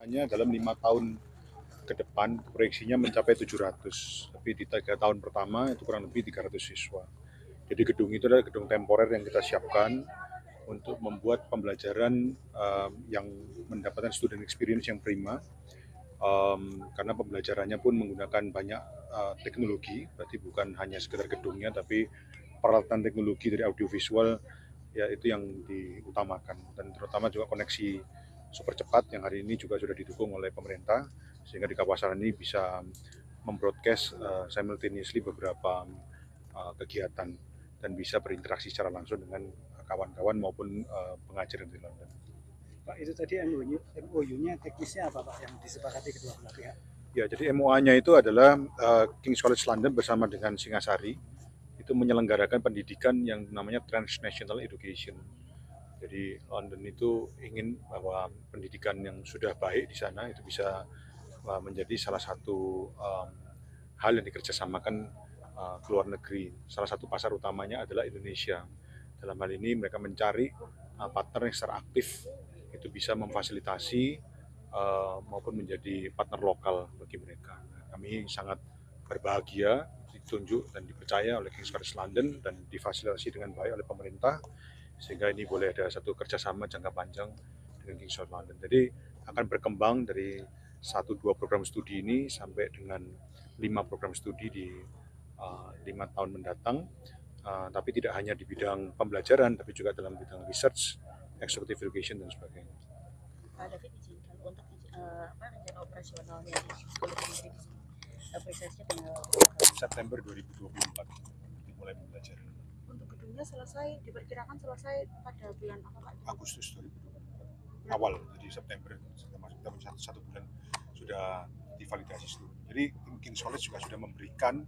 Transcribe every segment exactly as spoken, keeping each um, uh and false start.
Hanya dalam lima tahun ke depan proyeksinya mencapai tujuh ratus, tapi di tiga tahun pertama itu kurang lebih tiga ratus siswa. Jadi gedung itu adalah gedung temporer yang kita siapkan untuk membuat pembelajaran um, yang mendapatkan student experience yang prima, um, karena pembelajarannya pun menggunakan banyak uh, teknologi, berarti bukan hanya sekedar gedungnya, tapi peralatan teknologi dari audiovisual ya itu yang diutamakan, dan terutama juga koneksi super cepat yang hari ini juga sudah didukung oleh pemerintah sehingga di kawasan ini bisa membroadcast uh, simultaneously beberapa uh, kegiatan dan bisa berinteraksi secara langsung dengan kawan-kawan maupun uh, pengajar di London. Pak, itu tadi M O U, M O U-nya teknisnya apa Pak yang disepakati kedua belah pihak? Ya, jadi M O A-nya itu adalah uh, King's College London bersama dengan Singasari itu menyelenggarakan pendidikan yang namanya transnational education. Jadi London itu ingin bahwa pendidikan yang sudah baik di sana itu bisa uh, menjadi salah satu um, hal yang dikerjasamakan uh, ke luar negeri. Salah satu pasar utamanya adalah Indonesia. Dalam hal ini mereka mencari uh, partner yang secara aktif itu bisa memfasilitasi uh, maupun menjadi partner lokal bagi mereka. Nah, kami sangat berbahagia ditunjuk dan dipercaya oleh King's College London dan difasilitasi dengan baik oleh pemerintah sehingga ini boleh ada satu kerjasama jangka panjang dengan King's College London. Jadi akan berkembang dari satu dua program studi ini sampai dengan lima program studi di uh, lima tahun mendatang. Uh, tapi tidak hanya di bidang pembelajaran, tapi juga dalam bidang research, executive education dan sebagainya. Pak David izinkan untuk uh, apa rencana operasionalnya di sekolah sendiri di sini. Apresiasinya tinggal September dua ribu dua puluh empat dimulai belajar. Untuk gedungnya selesai diperkirakan selesai pada bulan apa Pak? Agustus dua ribu dua puluh empat awal, jadi September kita masuk satu, satu bulan sudah divalidasi seluruh. Jadi King's College juga sudah memberikan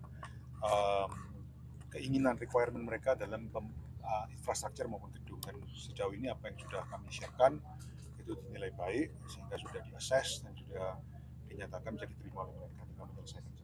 um, keinginan requirement mereka dalam pem, uh, infrastruktur maupun gedung, dan sejauh ini apa yang sudah kami siapkan itu dinilai baik sehingga sudah diakses dan sudah dinyatakan bisa diterima oleh mereka tinggal menyelesaikan.